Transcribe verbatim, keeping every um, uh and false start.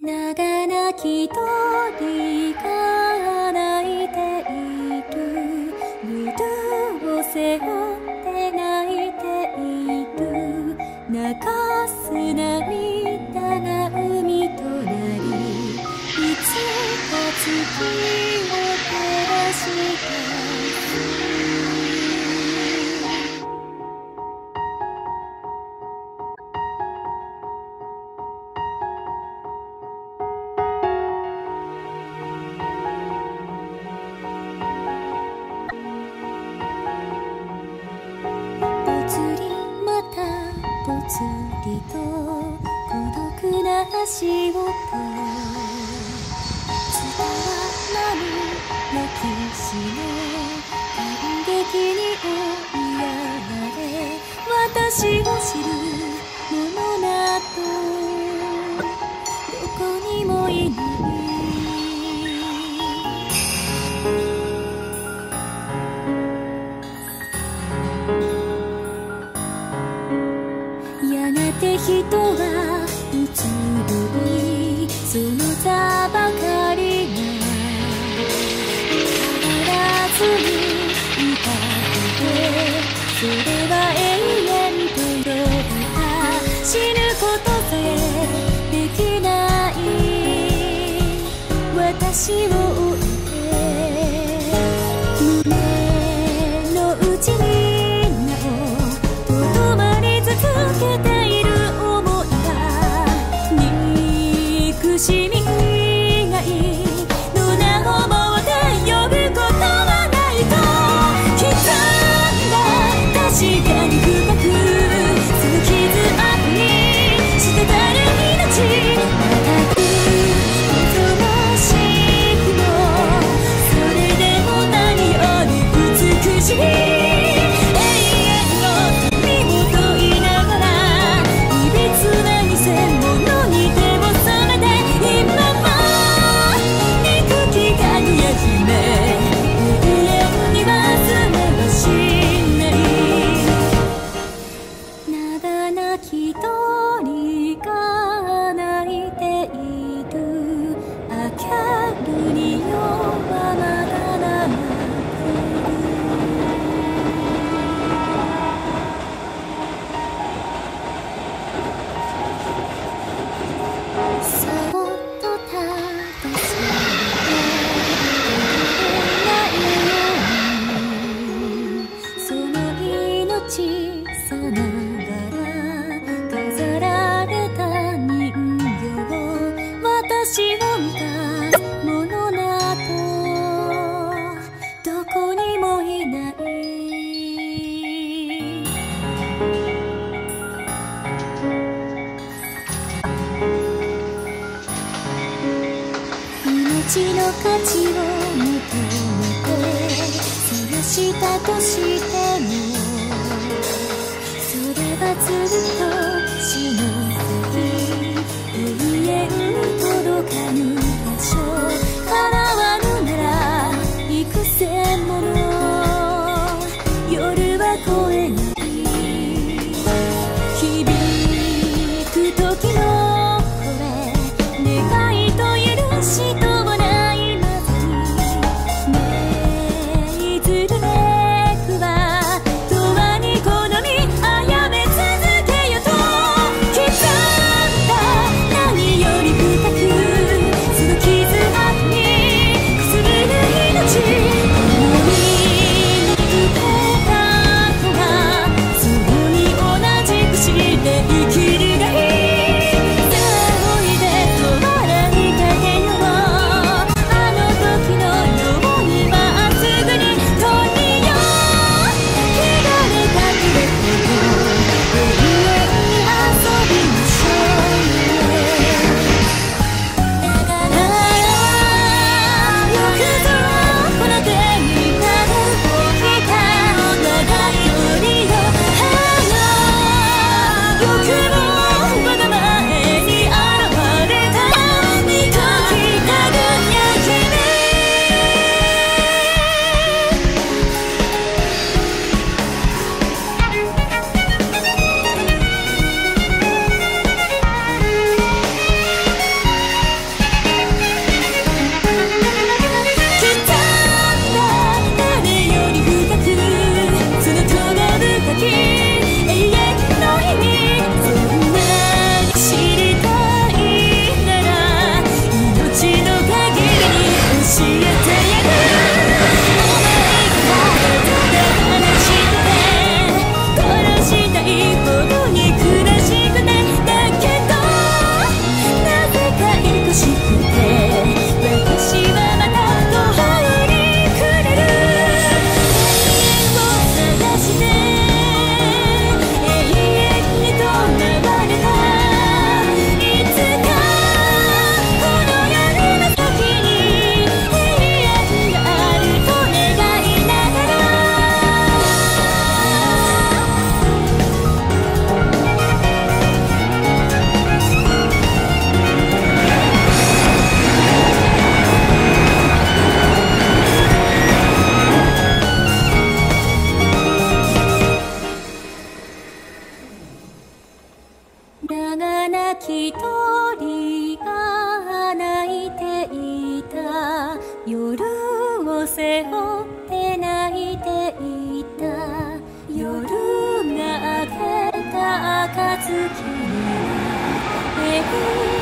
長泣き鳥が鳴いている。ブルーを背負って泣いている。流す涙が海となり、いつか月を照らしてぽつりと孤独な足音、伝わらぬ歴史の感激に追いやられ、私を知る者などどこにもいない。人は移り、その座ばかりが変わらずにいたので、それは永遠と呼べた。死ぬことさえできない私を置いて、胸の内になおとどまり続けて苦しみ以外の名をもって呼ぶことはないと刻んだ。確かに深くその傷跡に滴る命、長くおとなしくもそれでも何より美しい命の価値を求めて探したとしても、それはずっと死の先、永遠に届かぬ場所。叶わぬなら幾千もの夜は越えない。響く時の声、願いと許しときだが泣き鳥が泣いていた。夜を背負って泣いていた。夜が明けた暁には